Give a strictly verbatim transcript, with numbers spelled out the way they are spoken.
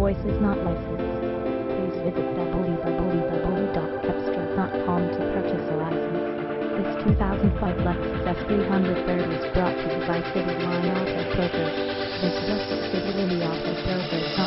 voice is not licensed. Please visit w w w dot cepstral dot com to purchase a license. This two thousand five Lexus S three thirty is brought to you by City Line Auto Brokers. Visit us at city line auto brokers dot com.